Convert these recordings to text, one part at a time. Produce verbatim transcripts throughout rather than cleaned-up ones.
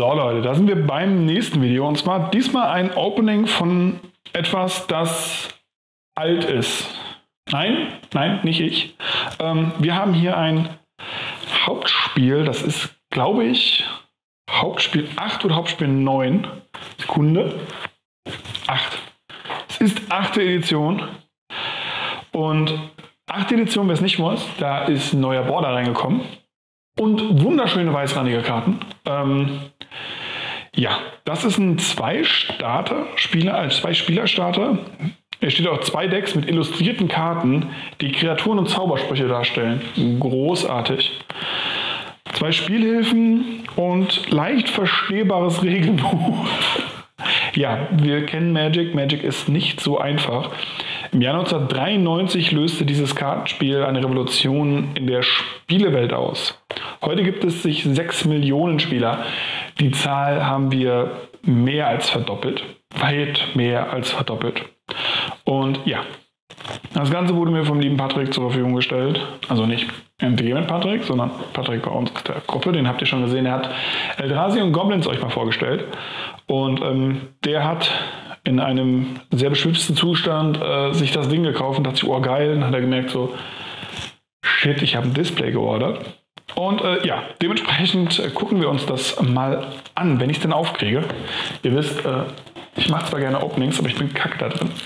So Leute, da sind wir beim nächsten Video und zwar diesmal ein Opening von etwas, das alt ist. Nein, nein, nicht ich. Ähm, wir haben hier ein Hauptspiel, das ist, glaube ich, Hauptspiel acht oder Hauptspiel neun. Sekunde. acht. Es ist achte Edition. Und achte Edition, wer es nicht weiß, da ist ein neuer Border reingekommen. Und wunderschöne weißrandige Karten. Ähm, ja, das ist ein Zwei-Starter-Spieler, als Zwei-Spieler-Starter. Er steht auch zwei Decks mit illustrierten Karten, die Kreaturen und Zaubersprüche darstellen. Großartig. Zwei Spielhilfen und leicht verstehbares Regelbuch. Ja, wir kennen Magic. Magic ist nicht so einfach. Im Jahr neunzehnhundertdreiundneunzig löste dieses Kartenspiel eine Revolution in der Spielewelt aus. Heute gibt es sich sechs Millionen Spieler. Die Zahl haben wir mehr als verdoppelt. Weit mehr als verdoppelt. Und ja, das Ganze wurde mir vom lieben Patrick zur Verfügung gestellt. Also nicht M T G mit Patrick, sondern Patrick bei uns aus der Gruppe. Den habt ihr schon gesehen. Er hat Eldrazi und Goblins euch mal vorgestellt. Und ähm, der hat in einem sehr beschwipsten Zustand äh, sich das Ding gekauft und hat sich, oh geil, dann hat er gemerkt so, shit, ich habe ein Display geordert. Und äh, ja, dementsprechend äh, gucken wir uns das mal an, wenn ich es denn aufkriege. Ihr wisst, äh, ich mache zwar gerne Openings, aber ich bin kacke da drin.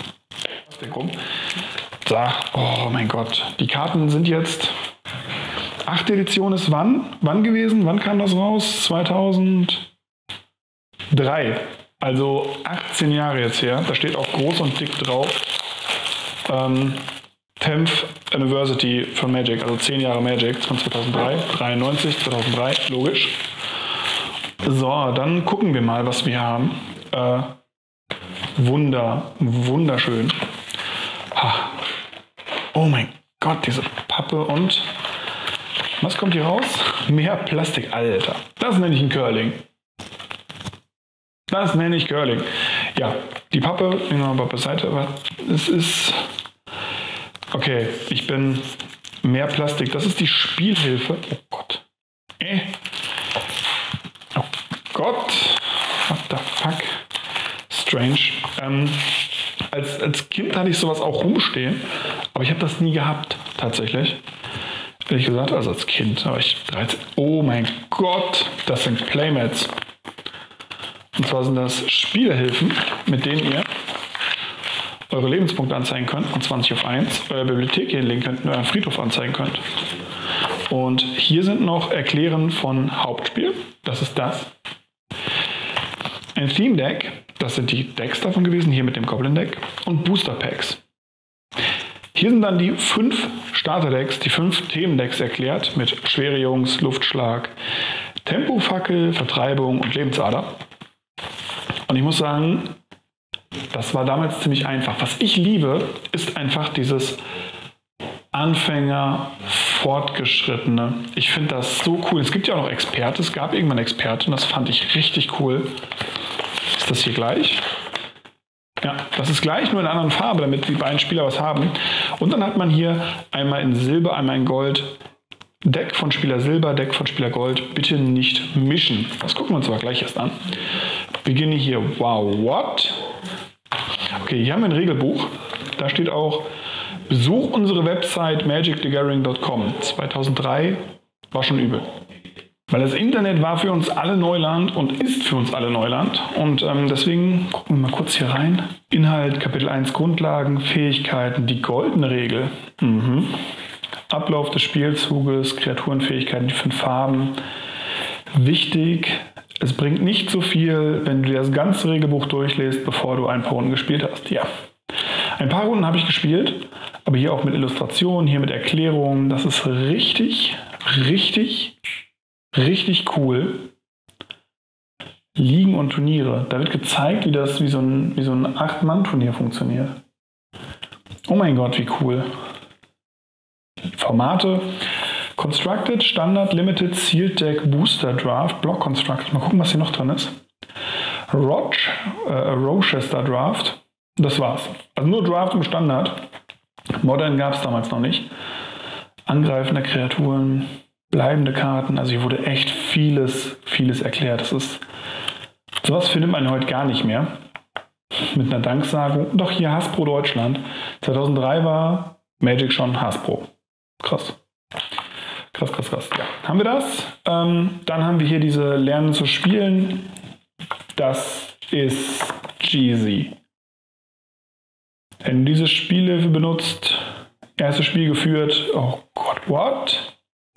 Da, oh mein Gott, die Karten sind jetzt, achte Edition ist wann? Wann gewesen? Wann kam das raus? zweitausenddrei. Also achtzehn Jahre jetzt her. Da steht auch groß und dick drauf. Ähm, tenth Anniversary von Magic, also zehn Jahre Magic von zweitausenddrei, dreiundneunzig, zweitausenddrei, logisch. So, dann gucken wir mal, was wir haben. Äh, wunder, wunderschön. Ha. Oh mein Gott, diese Pappe und was kommt hier raus? Mehr Plastik, Alter. Das nenne ich ein Curling. Das nenne ich Curling. Ja, die Pappe, nehmen wir mal beiseite, aber es ist... Okay, ich bin mehr Plastik. Das ist die Spielhilfe. Oh Gott. Äh. Oh Gott. What the fuck? Strange. Ähm, als, als Kind hatte ich sowas auch rumstehen, aber ich habe das nie gehabt, tatsächlich. Ehrlich gesagt, also als Kind, da war ich dreizehn. Oh mein Gott, das sind Playmats. Und zwar sind das Spielhilfen, mit denen ihr eure Lebenspunkte anzeigen könnt, von zwanzig auf eins, eure Bibliothek hier hinlegen könnt und euren Friedhof anzeigen könnt. Und hier sind noch Erklären von Hauptspiel, das ist das. Ein Theme Deck, das sind die Decks davon gewesen, hier mit dem Goblin Deck. Und Booster Packs. Hier sind dann die fünf Starter-Decks, die fünf Themendecks erklärt, mit Schwere Jungs, Luftschlag, Tempofackel, Vertreibung und Lebensader. Und ich muss sagen, das war damals ziemlich einfach. Was ich liebe, ist einfach dieses Anfänger, Fortgeschrittene. Ich finde das so cool. Es gibt ja auch noch Experte. Es gab irgendwann Experte und das fand ich richtig cool. Ist das hier gleich? Ja, das ist gleich, nur in einer anderen Farbe, damit die beiden Spieler was haben. Und dann hat man hier einmal in Silber, einmal in Gold. Deck von Spieler Silber, Deck von Spieler Gold. Bitte nicht mischen. Das gucken wir uns aber gleich erst an. Beginne hier. Wow, what? Okay, hier haben wir ein Regelbuch. Da steht auch, besuch unsere Website magic the gathering dot com. zweitausenddrei war schon übel. Weil das Internet war für uns alle Neuland und ist für uns alle Neuland. Und ähm, deswegen gucken wir mal kurz hier rein. Inhalt, Kapitel eins, Grundlagen, Fähigkeiten, die goldene Regel. Mhm. Ablauf des Spielzuges, Kreaturenfähigkeiten, die fünf Farben. Wichtig, es bringt nicht so viel, wenn du das ganze Regelbuch durchlässt, bevor du ein paar Runden gespielt hast. Ja, ein paar Runden habe ich gespielt, aber hier auch mit Illustrationen, hier mit Erklärungen. Das ist richtig, richtig... Richtig cool. Ligen und Turniere. Da wird gezeigt, wie das wie so ein, wie so ein acht-Mann-Turnier funktioniert. Oh mein Gott, wie cool. Formate. Constructed, Standard, Limited, Sealed Deck, Booster Draft, Block Constructed. Mal gucken, was hier noch drin ist. Roch, äh, Rochester Draft. Das war's. Also nur Draft im Standard. Modern gab es damals noch nicht. Angreifende Kreaturen. Bleibende Karten, also hier wurde echt vieles, vieles erklärt. Das ist, sowas findet man heute gar nicht mehr. Mit einer Danksagung. Doch hier Hasbro Deutschland. zweitausenddrei war Magic schon Hasbro. Krass. Krass, krass, krass. Ja. Haben wir das? Ähm, dann haben wir hier diese Lernen zu spielen. Das ist Jeezy. Wenn du diese Spielhilfe benutzt, erstes Spiel geführt, oh Gott, what?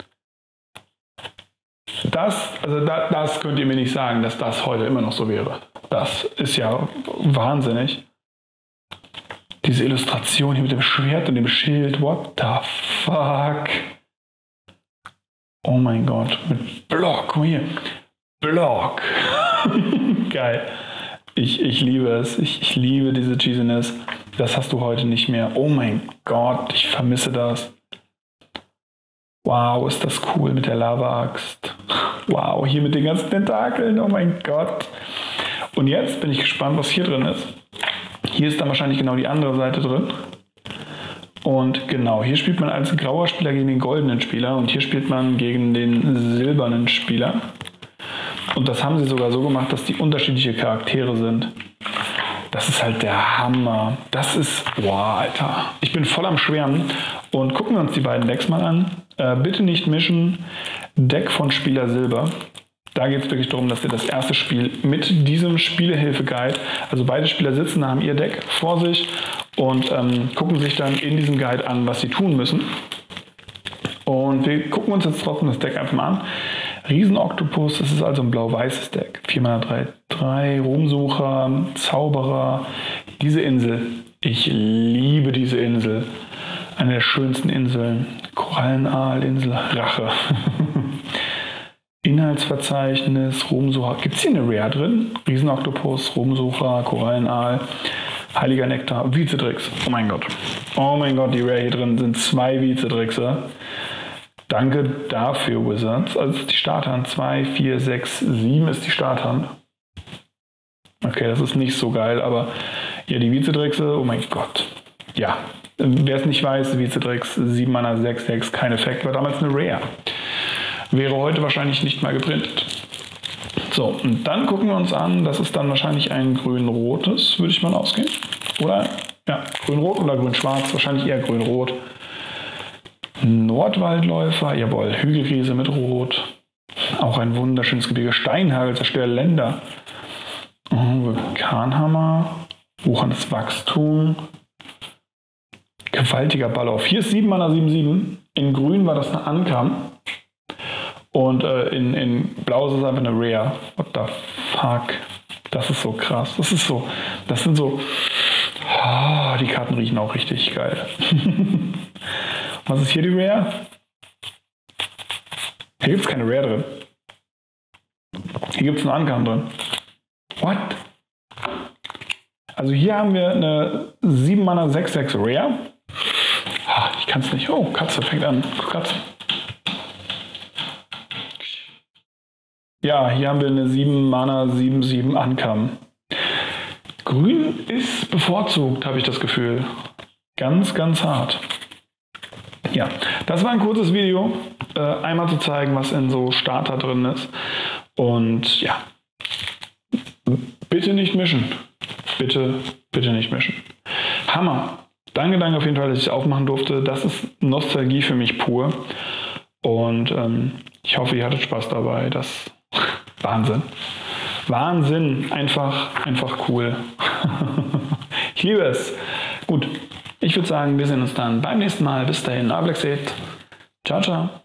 Das, also da, das könnt ihr mir nicht sagen, dass das heute immer noch so wäre. Das ist ja wahnsinnig. Diese Illustration hier mit dem Schwert und dem Schild, what the fuck? Oh mein Gott, mit Block, guck mal hier. Block. Geil. Ich, ich liebe es. Ich, ich liebe diese Cheesiness. Das hast du heute nicht mehr. Oh mein Gott, ich vermisse das. Wow, ist das cool mit der Lava-Axt. Wow, hier mit den ganzen Tentakeln. Oh mein Gott. Und jetzt bin ich gespannt, was hier drin ist. Hier ist dann wahrscheinlich genau die andere Seite drin. Und genau, hier spielt man als grauer Spieler gegen den goldenen Spieler und hier spielt man gegen den silbernen Spieler. Und das haben sie sogar so gemacht, dass die unterschiedliche Charaktere sind. Das ist halt der Hammer. Das ist, wow, Alter. Ich bin voll am Schwärmen. Und gucken wir uns die beiden Decks mal an. Äh, bitte nicht mischen. Deck von Spieler Silber. Da geht es wirklich darum, dass ihr das erste Spiel mit diesem Spielehilfe-Guide, also beide Spieler sitzen, haben ihr Deck vor sich und ähm, gucken sich dann in diesem Guide an, was sie tun müssen. Und wir gucken uns jetzt trotzdem das Deck einfach mal an. Riesenoktopus, das ist also ein blau-weißes Deck. vier Mana drei drei, Ruhmsucher, Zauberer. Diese Insel, ich liebe diese Insel. Eine der schönsten Inseln. Korallenaal-Insel, Rache. Inhaltsverzeichnis, Ruhmsucher. Gibt es hier eine Rare drin? Riesenoktopus, Ruhmsucher, Korallenaal, Heiliger Nektar, Vizedrix. Oh mein Gott. Oh mein Gott, die Rare hier drin sind zwei Vizedrixe. Danke dafür, Wizards. Also das ist die Starthand. zwei, vier, sechs, sieben ist die Starthand. Okay, das ist nicht so geil, aber ja, die Vizedrixe, oh mein Gott. Ja, wer es nicht weiß, Vizedrix, sieben Mana, sechs, sechs, kein Effekt, war damals eine Rare. Wäre heute wahrscheinlich nicht mal geprintet. So, und dann gucken wir uns an, das ist dann wahrscheinlich ein grün-rotes, würde ich mal ausgehen. Oder, ja, grün-rot oder grün-schwarz, wahrscheinlich eher grün-rot. Nordwaldläufer, jawohl, Hügelriese mit Rot. Auch ein wunderschönes Gebirge. Steinhagel, zerstört Länder. Oh, Vulkanhammer, wucherndes Wachstum. Gewaltiger Ballauf. Hier ist sieben Mana, sieben sieben. In grün war das eine Ankam. Und äh, in, in blau ist es einfach eine Rare. What the fuck? Das ist so krass. Das ist so, das sind so, oh, die Karten riechen auch richtig geil. Was ist hier die Rare? Hier gibt es keine Rare drin. Hier gibt es eine Ankam drin. What? Also hier haben wir eine sieben Mana sechs sechs Rare. Ich kann es nicht. Oh, Katze fängt an. Katze. Ja, hier haben wir eine sieben Mana sieben sieben Ankam. Grün ist bevorzugt, habe ich das Gefühl. Ganz, ganz hart. Ja, das war ein kurzes Video. Äh, einmal zu zeigen, was in so Starter drin ist. Und ja, bitte nicht mischen. Bitte, bitte nicht mischen. Hammer. Danke, danke auf jeden Fall, dass ich es aufmachen durfte. Das ist Nostalgie für mich pur. Und ähm, ich hoffe, ihr hattet Spaß dabei. Das Wahnsinn. Wahnsinn. Einfach, einfach cool. Ich liebe es. Gut, ich würde sagen, wir sehen uns dann beim nächsten Mal. Bis dahin, Ablexet. Ciao, ciao.